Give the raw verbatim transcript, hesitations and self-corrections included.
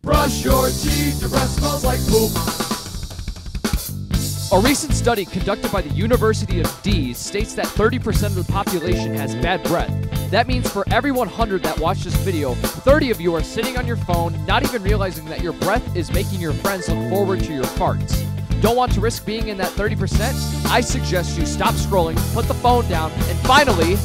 Brush your teeth, your breath smells like poop. A recent study conducted by the University of D's states that thirty percent of the population has bad breath. That means for every one hundred that watch this video, thirty of you are sitting on your phone, not even realizing that your breath is making your friends look forward to your farts. Don't want to risk being in that thirty percent? I suggest you stop scrolling, put the phone down, and finally,